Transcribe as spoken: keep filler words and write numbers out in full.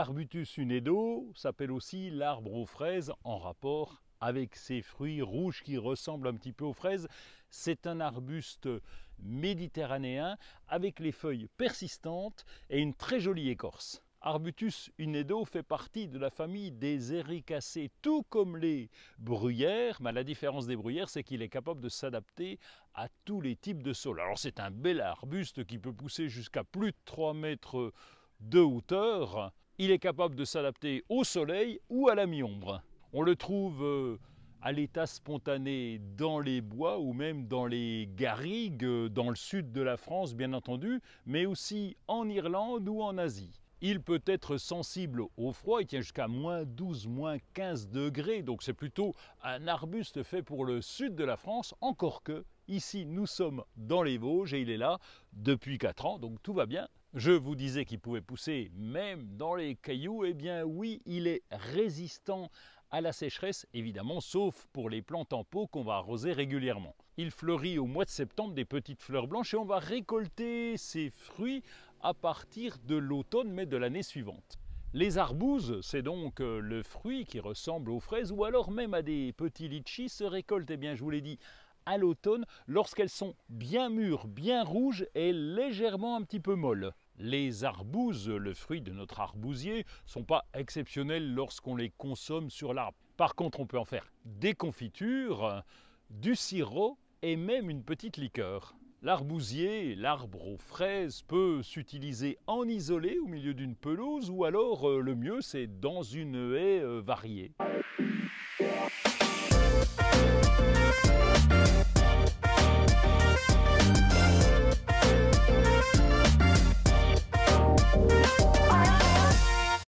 L'arbutus unedo s'appelle aussi l'arbre aux fraises en rapport avec ses fruits rouges qui ressemblent un petit peu aux fraises. C'est un arbuste méditerranéen avec les feuilles persistantes et une très jolie écorce. Arbutus unedo fait partie de la famille des Ericacées, tout comme les bruyères, mais la différence des bruyères, c'est qu'il est capable de s'adapter à tous les types de sols. Alors c'est un bel arbuste qui peut pousser jusqu'à plus de trois mètres de hauteur. Il est capable de s'adapter au soleil ou à la mi-ombre. On le trouve à l'état spontané dans les bois ou même dans les garrigues, dans le sud de la France bien entendu, mais aussi en Irlande ou en Asie. Il peut être sensible au froid, il tient jusqu'à moins douze, moins quinze degrés, donc c'est plutôt un arbuste fait pour le sud de la France, encore que ici nous sommes dans les Vosges et il est là depuis quatre ans, donc tout va bien. Je vous disais qu'il pouvait pousser même dans les cailloux, eh bien oui, il est résistant à la sécheresse, évidemment, sauf pour les plantes en pot qu'on va arroser régulièrement. Il fleurit au mois de septembre, des petites fleurs blanches, et on va récolter ses fruits à partir de l'automne, mais de l'année suivante. Les arbouses, c'est donc le fruit qui ressemble aux fraises, ou alors même à des petits litchis, se récoltent, eh bien je vous l'ai dit, à l'automne, lorsqu'elles sont bien mûres, bien rouges et légèrement un petit peu molles. Les arbouses, le fruit de notre arbousier, ne sont pas exceptionnels lorsqu'on les consomme sur l'arbre. Par contre, on peut en faire des confitures, du sirop et même une petite liqueur. L'arbousier, l'arbre aux fraises, peut s'utiliser en isolé au milieu d'une pelouse ou alors le mieux c'est dans une haie variée.